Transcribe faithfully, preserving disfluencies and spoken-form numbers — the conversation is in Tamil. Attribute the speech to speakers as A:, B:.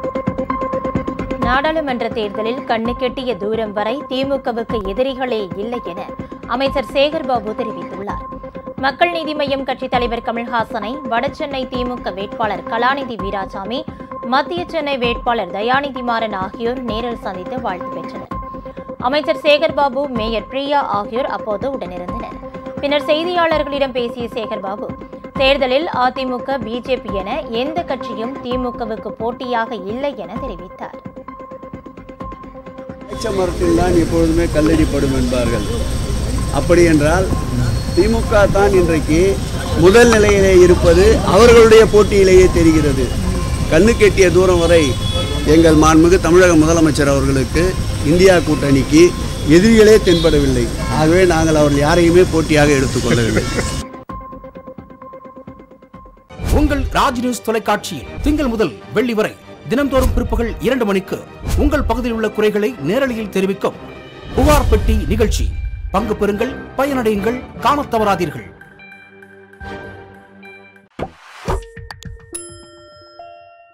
A: நாடாளுமன்ற தேர்தலில் கண்ணுக்கெட்டிய தூரம் வரை திமுகவுக்கு எதிரிகளே இல்லை என அமைச்சர் சேகர்பாபு தெரிவித்துள்ளார். மக்கள் நீதி மய்யம் கட்சித் தலைவர் கமல்ஹாசனை வடசென்னை திமுக வேட்பாளர் கலாநிதி வீராசாமி, மத்திய சென்னை வேட்பாளர் தயாநிதி மாறன் ஆகியோர் நேரில் சந்தித்து வாழ்த்து பெற்றனர். அமைச்சர் சேகர்பாபு, மேயர் பிரியா ஆகியோர் அப்போது உடனிருந்தனர். பின்னர் செய்தியாளர்களிடம் பேசிய சேகர்பாபு, தேர்தலில் அதிமுக, பிஜேபி என எந்த கட்சியும் திமுகவுக்கு போட்டியாக இல்லை என தெரிவித்தார்.
B: மரத்தில் தான் எப்பொழுதுமே கல்லடிப்படும் என்பார்கள். அப்படி என்றால் திமுக தான் இன்றைக்கு முதல் நிலையிலே இருப்பது அவர்களுடைய போட்டியிலேயே தெரிகிறது. கண்ணுக்கெட்டிய தூரம் வரை எங்கள் மாண்புமிகு தமிழக முதலமைச்சர் அவர்களுக்கு இந்தியா கூட்டணிக்கு எதிரிகளே தென்படவில்லை. ஆகவே நாங்கள் அவர்கள் யாரையுமே போட்டியாக எடுத்துக்கொள்ளவில்லை.
C: உங்கள் ராஜ் நியூஸ் தொலைக்காட்சியில் திங்கள் முதல் வெள்ளி வரை தினந்தோறும் பிற்பகல் இரண்டு மணிக்கு உங்கள் பகுதியில் உள்ள குறைகளை நேரலையில் தெரிவிக்கும் புகார் பெட்டி நிகழ்ச்சி. பங்கு பெறுங்கள், பயனடையுங்கள், காணத் தவறாதீர்கள்.